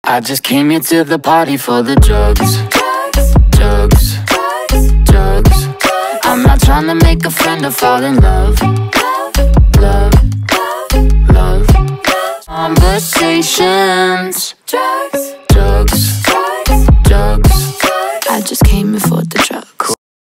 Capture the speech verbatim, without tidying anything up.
I just came here to the party for the drugs. Drugs, drugs. I'm not trying to make a friend or fall in love. Love, love. Conversations. Drugs, drugs, drugs. I just came here for